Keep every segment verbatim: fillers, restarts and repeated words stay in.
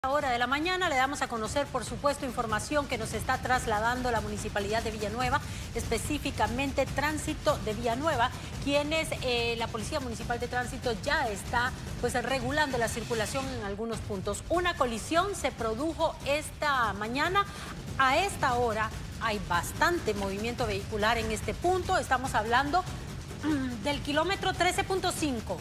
Hora de la mañana le damos a conocer, por supuesto, información que nos está trasladando la Municipalidad de Villanueva, específicamente Tránsito de Villanueva, quienes eh, la Policía Municipal de Tránsito ya está pues regulando la circulación en algunos puntos. Una colisión se produjo esta mañana. A esta hora hay bastante movimiento vehicular en este punto. Estamos hablando del kilómetro trece punto cinco.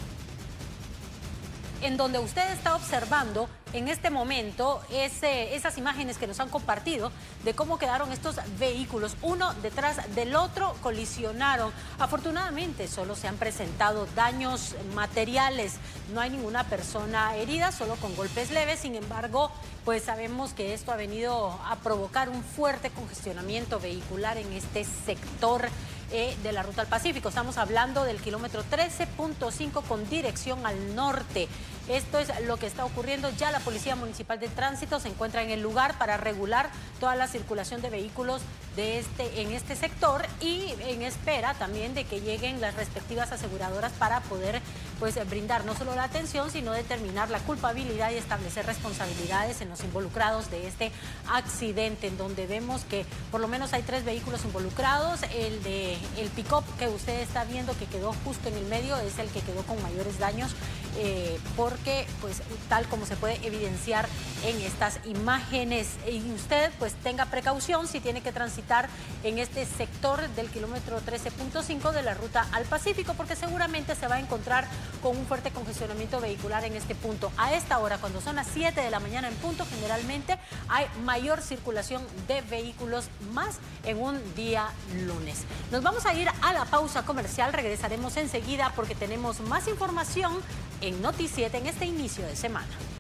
En donde usted está observando en este momento ese, esas imágenes que nos han compartido de cómo quedaron estos vehículos, uno detrás del otro, colisionaron. Afortunadamente solo se han presentado daños materiales, no hay ninguna persona herida, solo con golpes leves. Sin embargo, pues sabemos que esto ha venido a provocar un fuerte congestionamiento vehicular en este sector eh, de la Ruta al Pacífico. Estamos hablando del kilómetro trece punto cinco con dirección al norte. Esto es lo que está ocurriendo. Ya la Policía Municipal de Tránsito se encuentra en el lugar para regular toda la circulación de vehículos de este, en este sector, y en espera también de que lleguen las respectivas aseguradoras para poder pues, brindar no solo la atención, sino determinar la culpabilidad y establecer responsabilidades en los involucrados de este accidente, en donde vemos que por lo menos hay tres vehículos involucrados. El de el pick-up que usted está viendo, que quedó justo en el medio, es el que quedó con mayores daños, eh, porque pues tal como se puede evidenciar en estas imágenes. Y usted pues tenga precaución si tiene que transitar en este sector del kilómetro trece punto cinco de la Ruta al Pacífico, porque seguramente se va a encontrar con un fuerte congestionamiento vehicular en este punto. A esta hora, cuando son las siete de la mañana en punto, generalmente hay mayor circulación de vehículos, más en un día lunes. Nos vamos a ir a la pausa comercial, regresaremos enseguida porque tenemos más información en Noti siete en este inicio de semana.